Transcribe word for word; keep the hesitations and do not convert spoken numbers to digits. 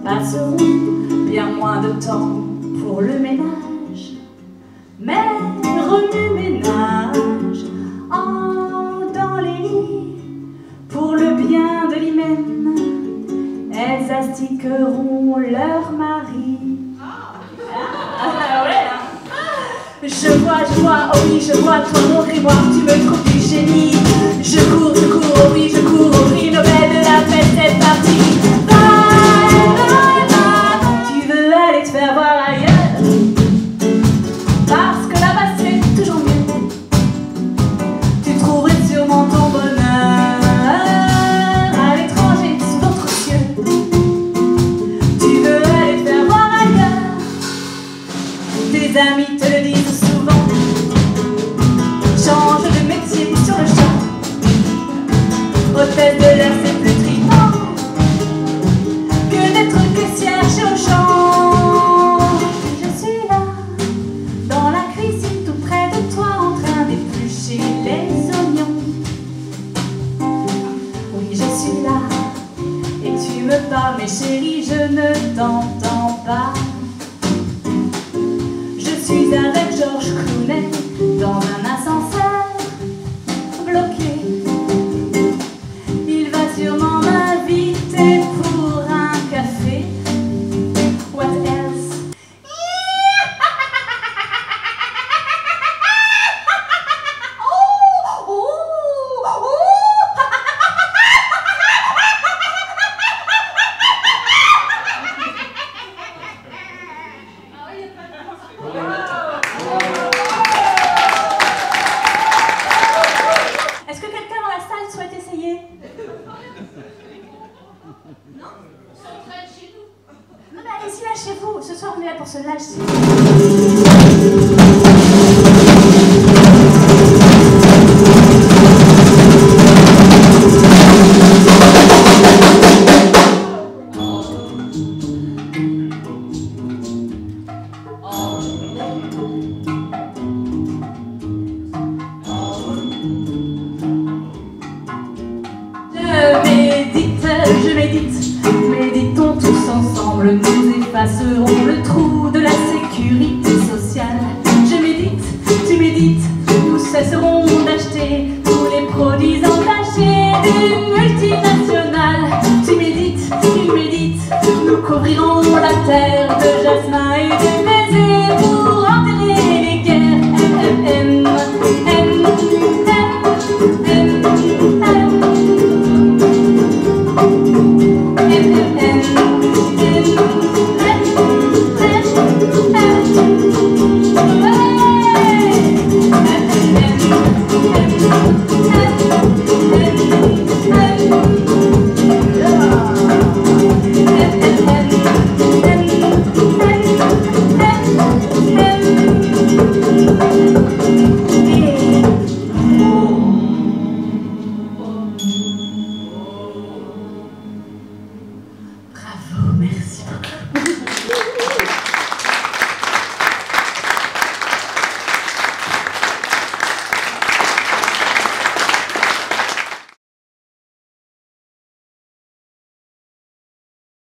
passeront bien moins de temps pour le ménage, mais remue-ménage en dans les lits pour le bien de l'hymen. Elles astiqueront leur mari. Ah, ouais, hein. Je vois, je vois, oh oui, je vois toi mon grimoire, tu me trouves du génie. Je cours, je cours, oh oui, je cours au prix Nobel de la paix, c'est parti. Bye, bye, bye. Tu veux aller te faire voir ailleurs, parce que là-bas c'est toujours mieux. Tu trouverais sûrement ton bonheur à l'étranger, sous d'autres cieux. Tu veux aller te faire voir ailleurs, tes amis te le disent souvent. Change de métier sur le champ, hôtesse de l'air c'est plus tritant que d'être caissière chez Auchan. Je suis là, dans la cuisine tout près de toi, en train d'éplucher les oignons. Oui, je suis là, et tu me parles, mais chérie, je ne t'entends pas. Je suis avec Georges Clooney dans un ascenseur bloqué. Il va sûrement m'inviter pour un café. What else? Oh, oh, oh. Est-ce que quelqu'un dans la salle souhaite essayer? Non? On traîne chez nous. Non mais allez-y, lâchez-vous. Ce soir on est là pour se lâcher. Je médite, méditons tous ensemble, nous effacerons le trou de la sécurité sociale. Je médite, tu médites, nous cesserons d'acheter tous les produits entachés d'une multinationale. Tu médites, il médite, nous couvrirons la terre de jasmin.